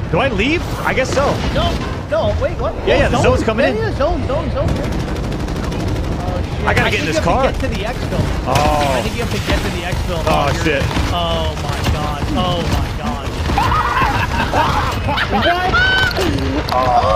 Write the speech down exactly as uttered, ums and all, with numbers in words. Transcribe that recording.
Do I leave? I guess so. No, no, wait, what? Yeah, yeah, the zone. zone's coming yeah, in. Yeah, zone, zone, zone. Oh, shit. I gotta I get in this think you car. have to get to the exfil. Oh. I think you have to get to the exfil. Oh, shit. Oh, my God. Oh, my God. Oh,